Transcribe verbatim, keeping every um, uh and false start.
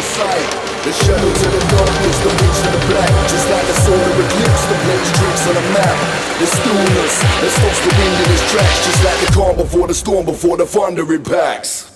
the sight. The shadow to the darkness, the reach to the black. Just like the solar eclipse, the blaze streaks on the map. The stillness that stops the wind in its tracks. Just like the calm before the storm, before the thunder impacts.